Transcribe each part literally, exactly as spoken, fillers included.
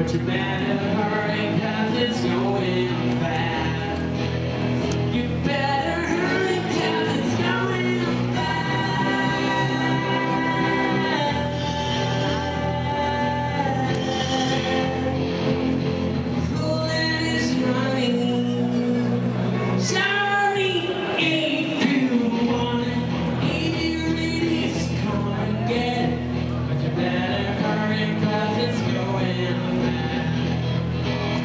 But you better hurry, cause it's going bad. You better hurry, cause it's going bad. Bullet is running. Sorry if you want it. If you really is gonna get it. But you better hurry, cause it's going bad.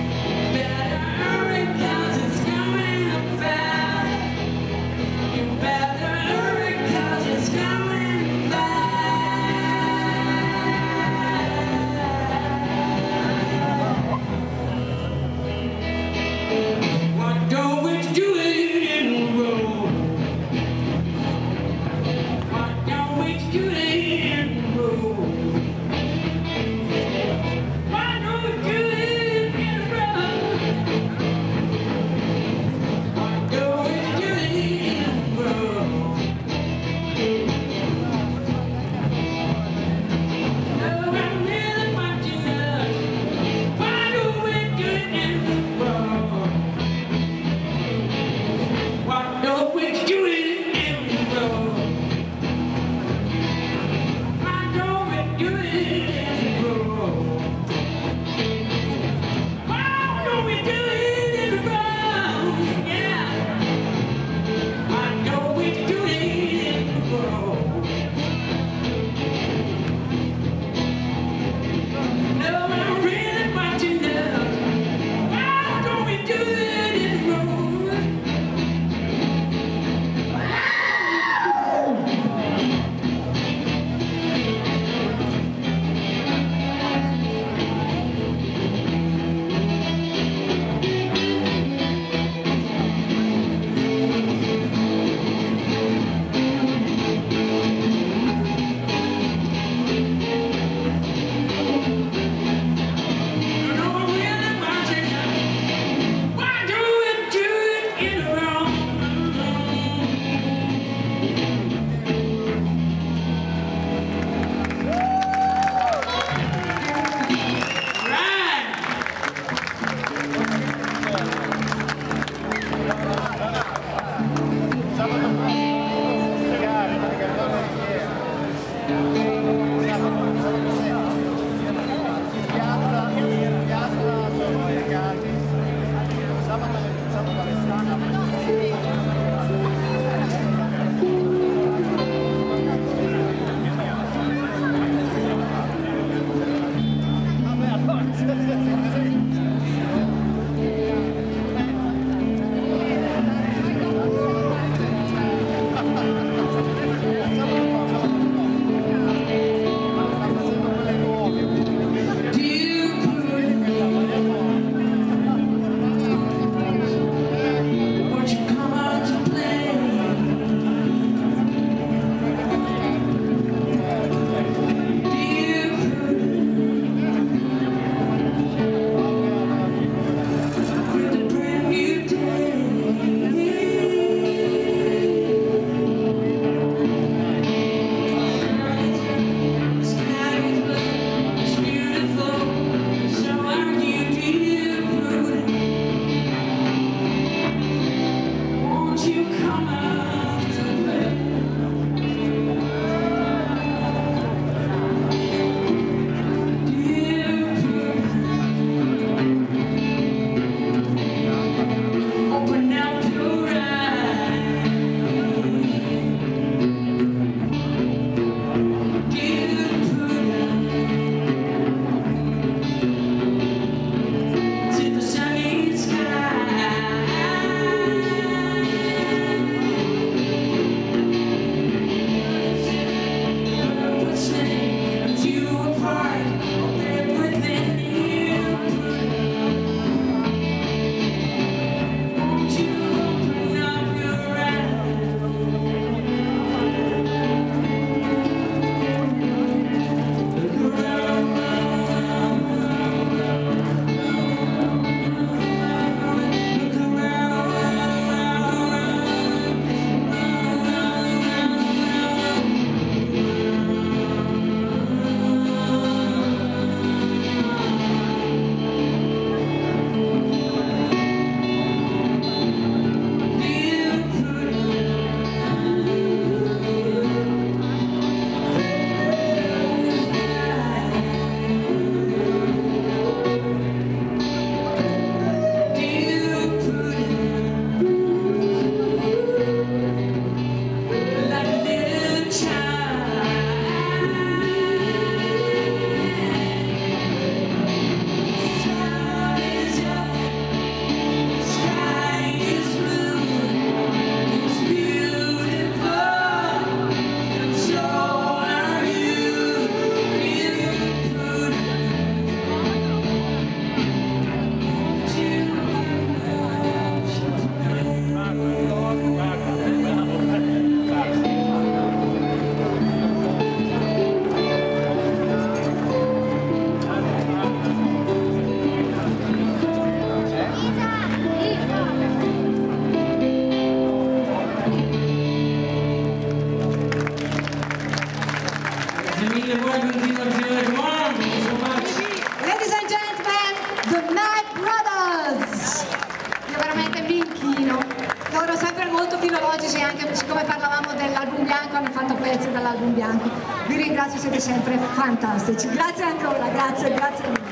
Tina, welcome Tina, Tina, come on, thank you so much. Ladies and gentlemen, the Knight Brothers. Io veramente mi inchino. Loro sempre molto filologici, anche siccome parlavamo dell'album bianco, hanno fatto pezzi dall'album bianco. Vi ringrazio, siete sempre fantastici. Grazie ancora, grazie, grazie mille.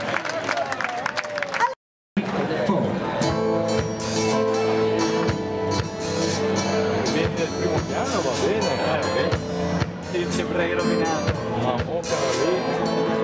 Vedi del primo piano, va bene, eh, ti avrei rovinato. Ma bocca, va bene.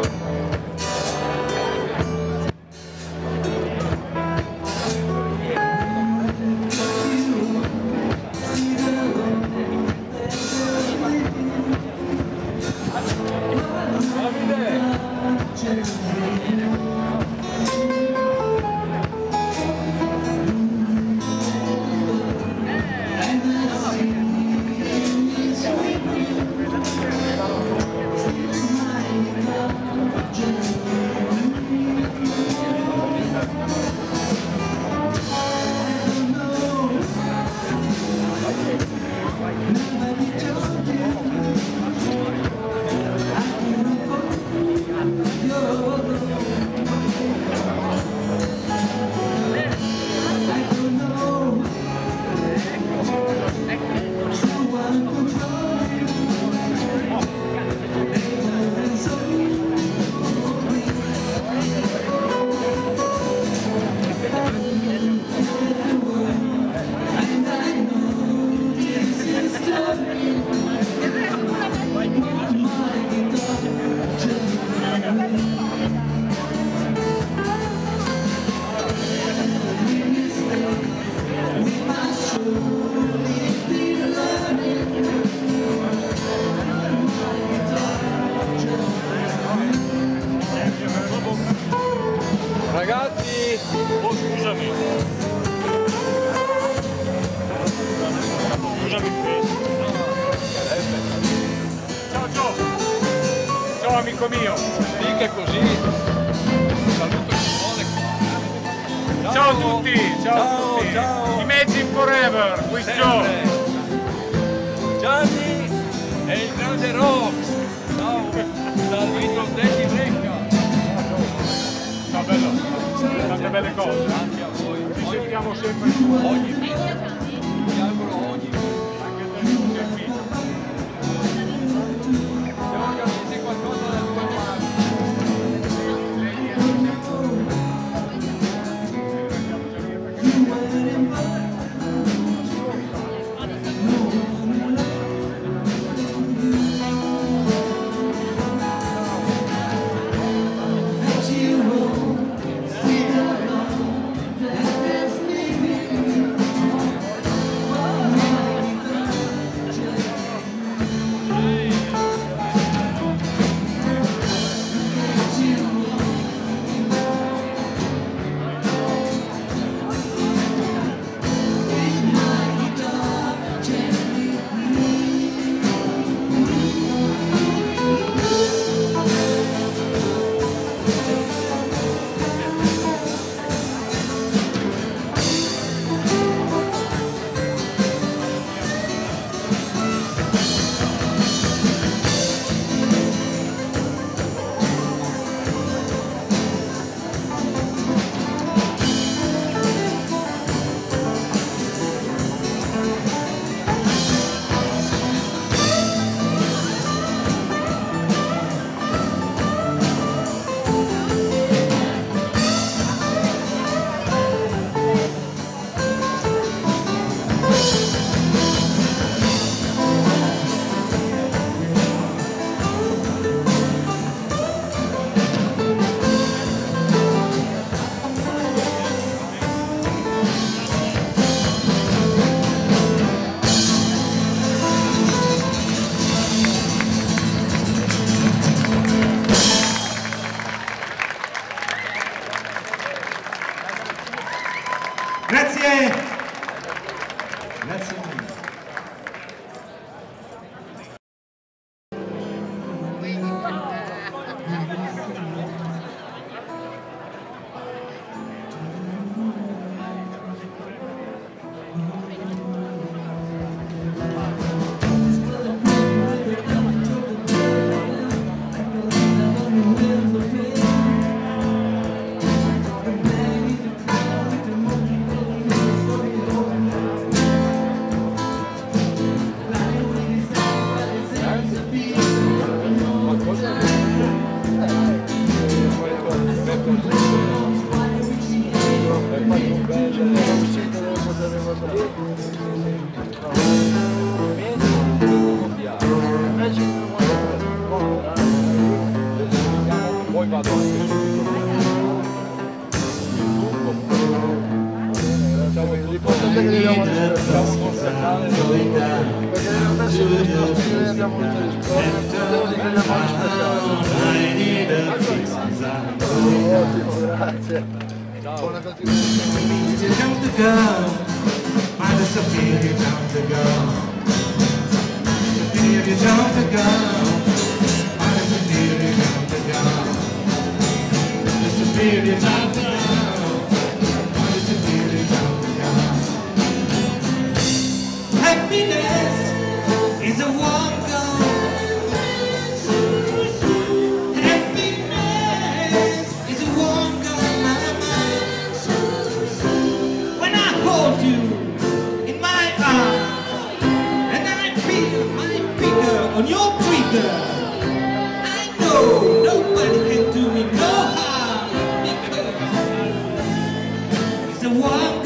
Ragazzi! Oh, scusami! Scusami, ciao, ciao! Ciao amico mio! Dica così! Saluto Simone! Ciao, ciao a tutti! Ciao, ciao a tutti! Ciao. Imagine Forever, with Joe! Gianni e il grande Rox! Ciao! Dal Little Daddy Brecca! Ciao bello, tante belle cose, anche a voi. Ci sentiamo sempre ogni mese. Mi auguro ogni mese. Anche te non sei qui. Se organizzi qualcosa da tua parte. noi abbiamo voluto rispondere, devo dire che abbiamo rispettato. Ottimo, grazie. Buona continuazione. Find us a period time to go. A period time to go. Find us a period time to go. Just a period time to go. Find us a period time to go. Happiness is a warm goal. Happiness is a warm goal, my mind. When I hold you on your trigger, I know nobody can do me no harm because it's a one